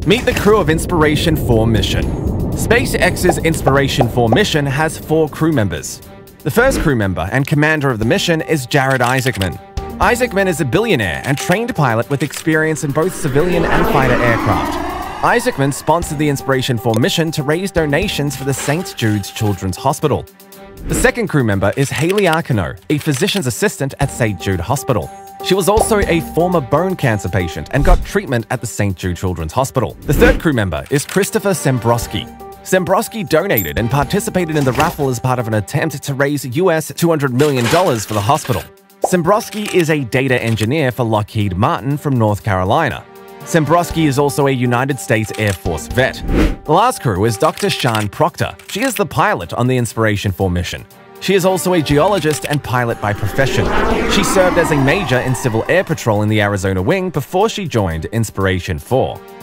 Meet the crew of Inspiration 4 mission. SpaceX's Inspiration 4 mission has 4 crew members. The first crew member and commander of the mission is Jared Isaacman. Isaacman is a billionaire and trained pilot with experience in both civilian and fighter aircraft. Isaacman sponsored the Inspiration 4 mission to raise donations for the St. Jude Children's Hospital. The second crew member is Hayley Arceneaux, a physician's assistant at St. Jude Hospital. She was also a former bone cancer patient and got treatment at the St. Jude Children's Hospital. The third crew member is Christopher Sembrowski. Sembrowski donated and participated in the raffle as part of an attempt to raise US $200 million for the hospital. Sembrowski is a data engineer for Lockheed Martin from North Carolina. Sembrowski is also a United States Air Force vet. The last crew is Dr. Sian Proctor. She is the pilot on the Inspiration 4 mission. She is also a geologist and pilot by profession. She served as a major in Civil Air Patrol in the Arizona Wing before she joined Inspiration 4.